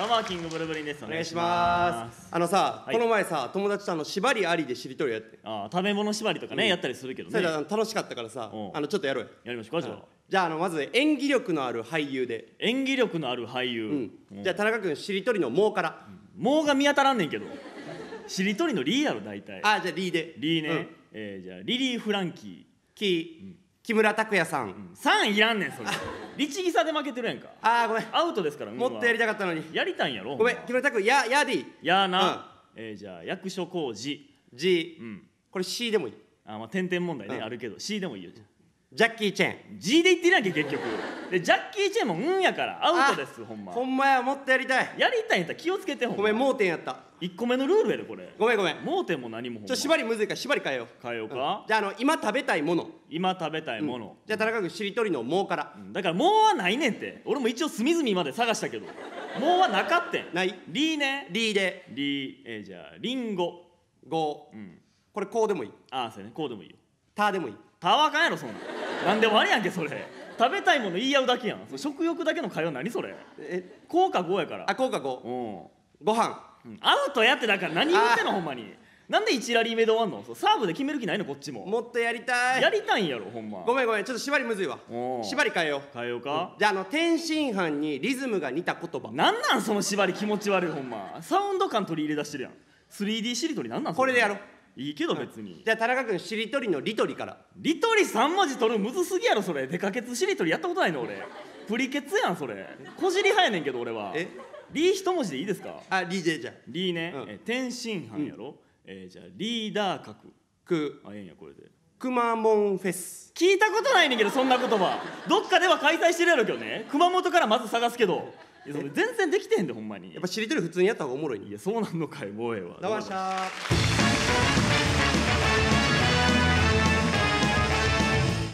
どうもキングブルブリンです。 お願いします。さ、はい、この前さ、友達と縛りありでしりとりやって。 食べ物縛りとかね、やったりするけどね。 それ楽しかったからさ、ちょっとやろうよ。 やりましょうか。 じゃあまず演技力のある俳優で。 演技力のある俳優。 じゃあ田中君しりとりの「もう」から。 もうが見当たらんねんけど。しりとりのリーやろ大体。 じゃあリーで。 リーね。じゃあリリー・フランキー。 木村拓哉さん。 3いらんねんそれ。律儀さで負けてるやんか。 ごめん。 アウトですから。 もっとやりたかったのに。 やりたんやろ。 ごめん。木村拓哉やでいい。 やな。じゃあ役所広司。 これ C でもいい。 点々問題ねあるけど C でもいいよ。 ジャッキー・チェン。 G で言ってるやんけ結局。でジャッキー・チェンもやからアウトですほんま。 ほんまや、もっとやりたい。 やりたいんやったら気をつけてほんま。 ごめん、盲点やった。 1個目のルールやでこれ。 ごめん盲点も何もほんま。 縛りむずいから縛り変えようか。じゃあ今食べたいもの。 今食べたいもの。 じゃあ田中君しりとりの「も」から。 だから「も」はないねんって。俺も一応隅々まで探したけど「も」はなかってん。 ない。 リーね。 リーで。 じゃあリンゴ。 ゴ。これこうでもいい。 そうやね、こうでもいいよ。 タでもいい。 タはあかんやろそんな。なんでもありやんけそれ。食べたいもの言い合うだけやん。食欲だけの会話何それ。こうか5やから。 こうか5。ご飯。 アウトやってだから何言ってんのほんまに。なんで1ラリー目で終わんの。サーブで決める気ないのこっちも。 もっとやりたい。 やりたいんやろほんま。 ごめんちょっと縛りむずいわ。縛り変えようか。 じゃあ天津飯にリズムが似た言葉。 なんその縛り気持ち悪いほんま。サウンド感取り入れ出してるやん。3D しりとりなんこれでやろう。 いいけど別に。 じゃあ田中君しりとりのリトリから。 リトリ3文字取るむずすぎやろそれ。デカケツしりとりやったことないの俺。プリケツやんそれ。こじり派やねんけど俺は。リー一文字でいいですか。 リーでじゃあリーね。天津飯やろ。じゃあリーダー格。ええんやこれで。 くまモンフェス。 聞いたことないねんけどそんな言葉。どっかでは開催してるやろけどね。熊本からまず探すけど。全然できてへんでほんまに。 やっぱしりとり普通にやった方がおもろいね。 いやそうなんのかい。もうええわ。 どうもした。